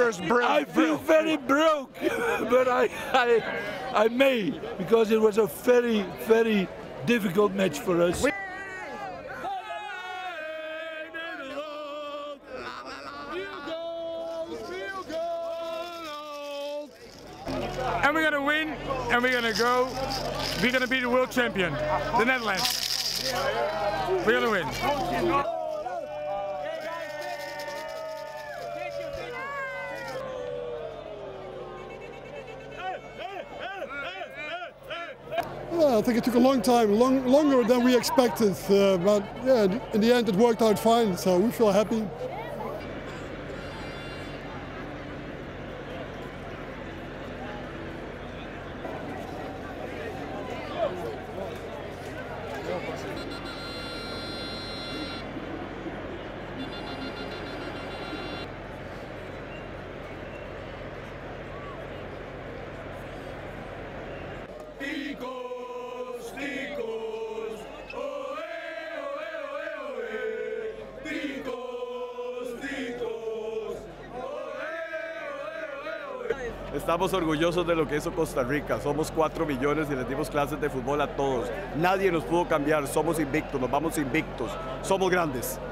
players broke. I feel very broke, but I may, because it was a very, very difficult match for us. And we're gonna win, and we're gonna go. We're gonna be the world champion, the Netherlands. We're gonna win. Yeah, I think it took a long time, longer than we expected, but yeah, in the end it worked out fine, so we feel happy. Estamos orgullosos de lo que hizo Costa Rica. Somos 4 millones y les dimos clases de fútbol a todos. Nadie nos pudo cambiar. Somos invictos, nos vamos invictos. Somos grandes.